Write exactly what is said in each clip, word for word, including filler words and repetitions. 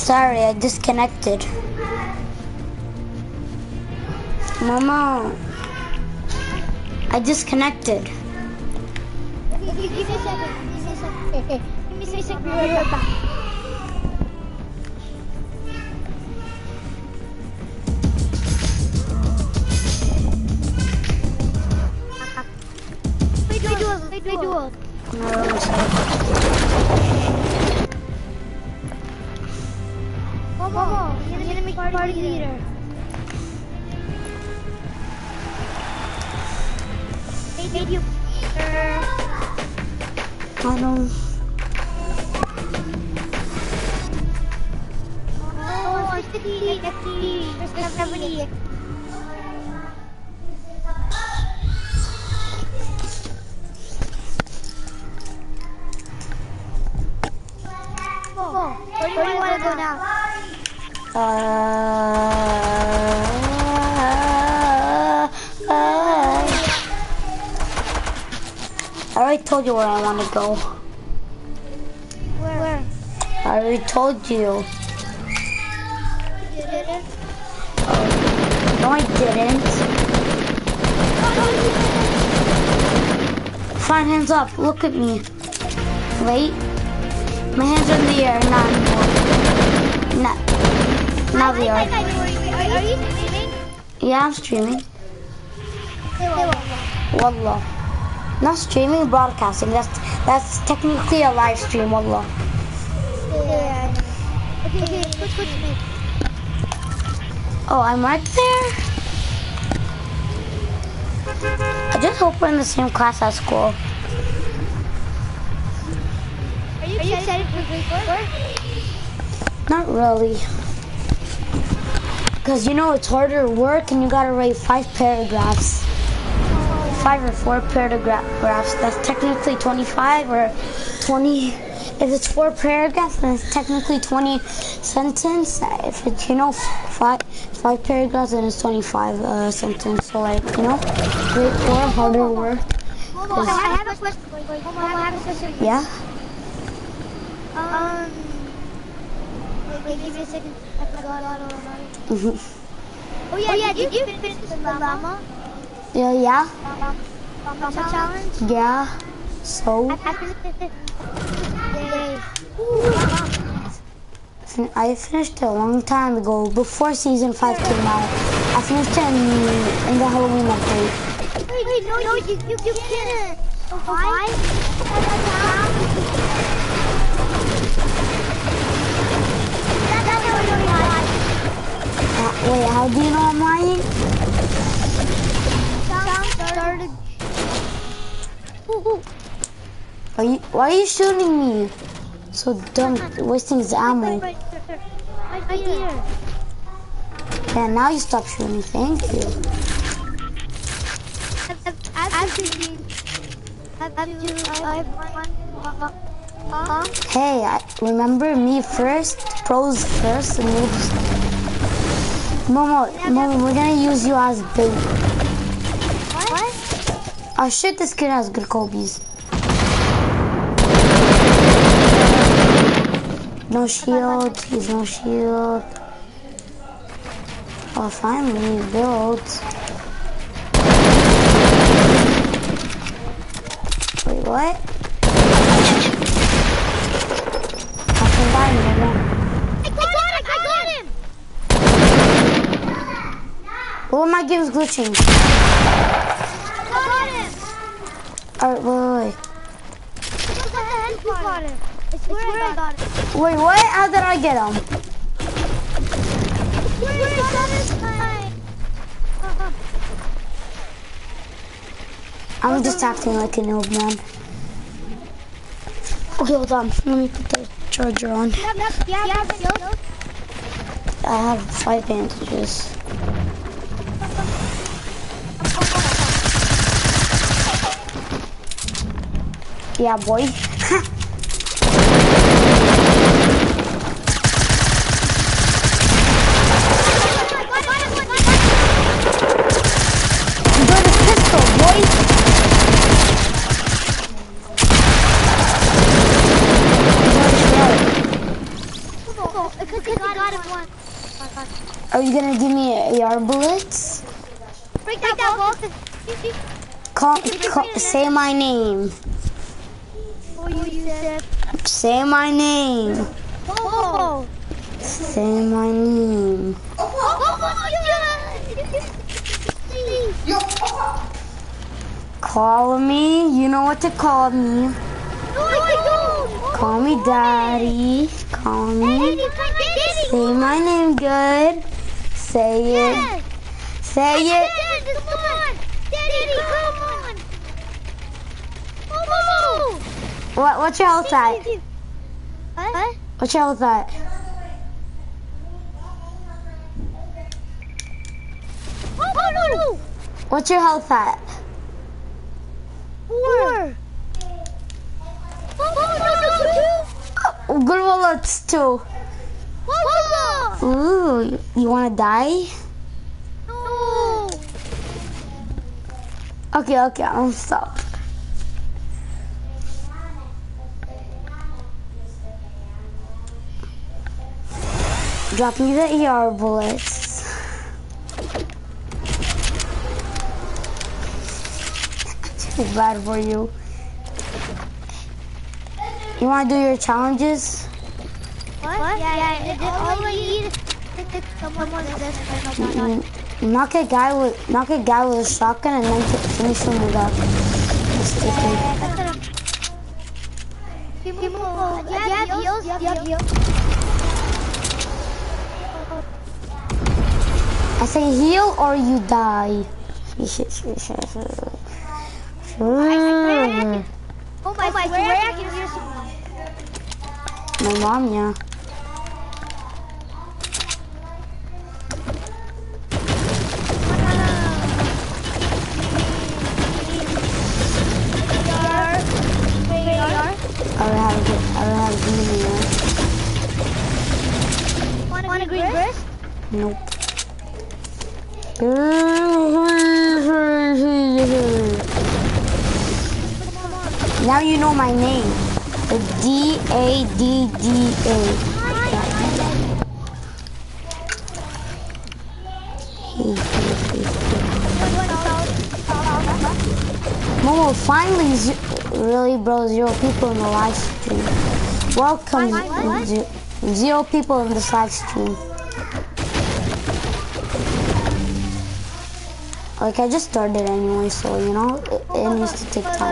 sorry, I disconnected. Mama, I disconnected. Give me a second. Give me a second. Give me a second. Be right back. Play duels. Play duels. No, Momo, the enemy party leader. Hey, you. I don't. Oh, it's the T V. It's the T V. There's seventy. Oh, where do you want to go now? Uh, uh, I already told you where I want to go. Where? Where? I already told you. You didn't? No, I didn't. Fine, hands up. Look at me. Wait. My hands are in the air. Not anymore. Not. Now they are. Are you streaming? Yeah, I'm streaming. Wallah. Not streaming, broadcasting. That's that's technically a live stream, wallah. Yeah. Okay, okay, switch, switch me. Oh, I'm right there. I just hope we're in the same class at school. Are you, Are you excited for grade four? Not really. Because you know it's harder work and you gotta write five paragraphs. Five or four paragraphs. That's technically twenty-five or twenty. If it's four paragraphs, then it's technically twenty sentences. If it's, you know, five five paragraphs, then it's twenty-five uh, sentences. So like, you know, grade four, harder work. Momo, I have a question. Momo, I have a question. Yeah? Um, wait, wait, give me a second. I forgot all about it. Mm-hmm. Oh yeah, oh, yeah, did you finish the llama? Yeah, yeah? Llama, llama challenge? Yeah. So? I, I finished it. Yay. I finished it a long time ago, before season five came out. I finished it in, in the Halloween update. Wait, wait, no, no, you, you, you can't. Oh, why? Uh, wait, how do you know I'm lying? Sound started. Are you, why are you shooting me? So dumb, wasting his ammo. Right here. Yeah, now you stop shooting, thank you. I've seen. I've Huh? Hey, I, remember me first? Pros first and noobs. Momo, Momo, we're gonna use you as bait. What? Oh shit, this kid has good Kobe's. No shield, he's no shield. Oh, finally, he built. Wait, what? I can buy him, Momo. I got him! I got him! Oh, my game's glitching. I got him! Alright, wait, wait, What the heck? You got him. I swear I got him. wait. Wait, what? How did I get him? Where is this guy? I'm just acting like a noob, man. Okay, hold on. Let me put the charger on. Yeah, yeah, yeah. I have five bandages. Yeah, boy. You got a pistol, boy. Because I Are you gonna give me A R bullets? Break that wall. Call, call, say my name. Oh, Yusuf. Say my name. Oh. Say my name. Oh, Call me. You know what to call me. no, I don't. Call me daddy. Call me. Say my name good. Say it. Yes. Say it. Dad, come on. Daddy, come on. Momo. What, what's your health at? What? What's your health at? Oh, no, no, no. What's your health at? Four. Oh, no, no, no, two. Oh, good bullets too. Whoa. Ooh, you, you wanna die? No. Okay, okay, I'm stop. Drop me the E R bullets. Too bad for you. You wanna do your challenges? What? what? Yeah, yeah, yeah. All I need is to someone with this. Mm, Knock a guy with knock a guy with a shotgun and then fi- finish him with a sticker. Do you have heals? Do you have heals? I say heal or you die. Mm. Oh my, I swear I can hear someone. My mom, yeah. I don't have a good, I don't have a good Want, want a green burst? Nope. Now you know my name. The D A D D A. Momo, finally, z really, bro, zero people in the live stream. Welcome, z zero people in this live stream. Like, I just started anyway, so, you know, it, it needs to take time.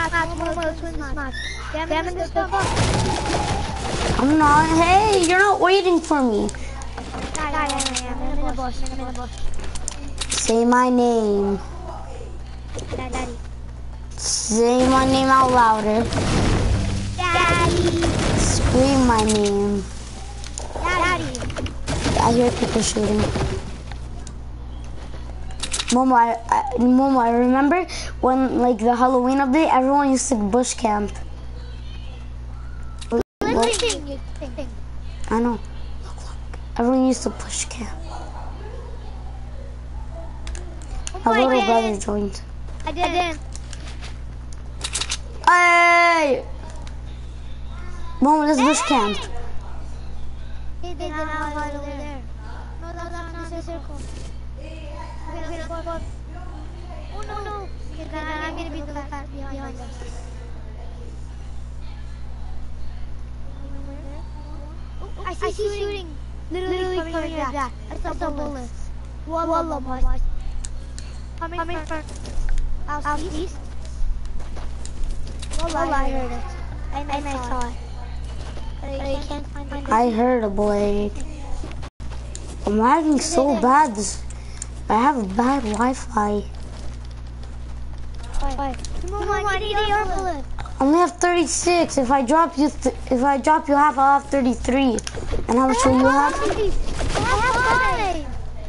I'm not, hey, you're not waiting for me. Say my name. Daddy. Say my name out louder. Daddy. Scream my name. Daddy. I hear people shooting. Momo, I, I, Momo, I remember when, like, the Halloween update, everyone used to bush camp. Look, I know. Look, look. Everyone used to push camp. My little brother joined. I did. Hey! Momo, let's bush camp. They did not over there. No, that's not the circle. Oh no, no. I'm gonna be the cat behind us. I see, I see shooting. Literally, Literally coming here. That. That's, That's a bullet. Wallah, boy. Coming, coming from out east. Wallah, I heard it. And, and I saw it. But I, but I can't find it. I heard a blade. I'm lagging so bad. This, I have bad Wi-Fi. Why? Come on, I need your bullet. I only have thirty-six. If I drop you, th if I drop you half, I'll have thirty-three. And how much will you have? I have five.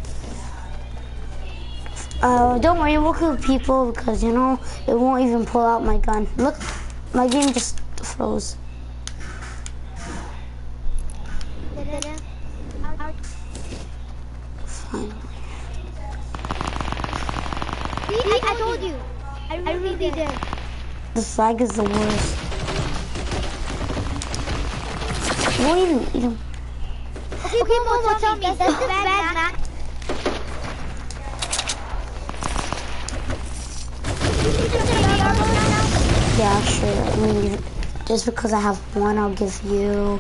Uh, don't worry, we'll kill people because, you know, it won't even pull out my gun. Look, my game just froze. Finally. See, I told you. I really, I really did. The flag is the worst. You won't even eat them. Okay, okay, Momo, tell me, does this bad map Yeah, sure. I mean, you- just because I have one, I'll give you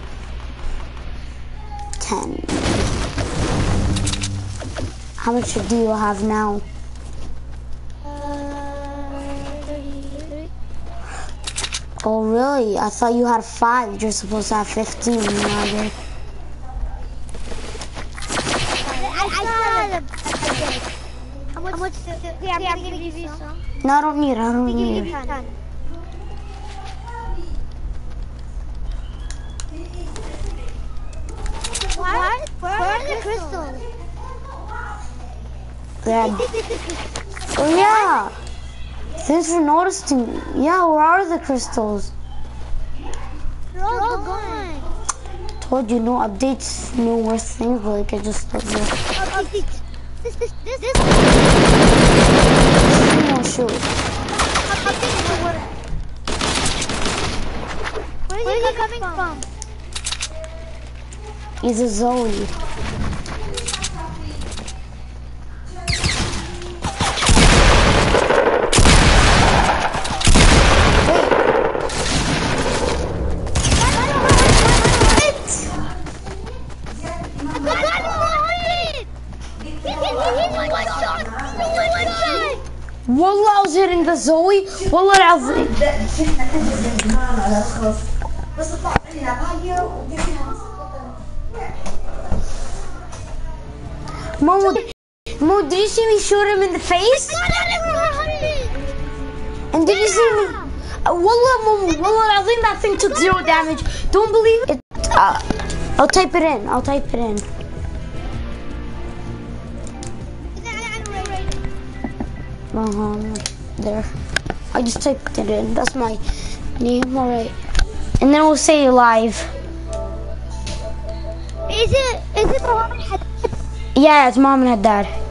ten. How much do you have now? Oh, really? I thought you had five. You're supposed to have fifteen. You know, I did. I saw them. How much? How much? Yeah, I'm gonna give you some. No, I don't need it. I don't Give need you it. ten. What? Where are the crystals? Yeah. Oh, yeah. Thanks for noticing. Yeah, where are the crystals? They're all gone. Told you, no updates, no worse things, but like I just love you. Oh, this, this, this, this, this. No, shoot. Where is it coming from? He's a Zoe. Wallah, I was hitting the Zoe. Wallah, I was... Momo, Mo, did you see me shoot him in the face? And did you see me? Uh, Wallah, Momo, Wallah, I think that thing took zero damage. Don't believe it. Uh, I'll type it in. I'll type it in. Um, there. I just typed it in. That's my name, alright. And then we'll say live. Is it? Is it the one? Yeah, it's mom and dad.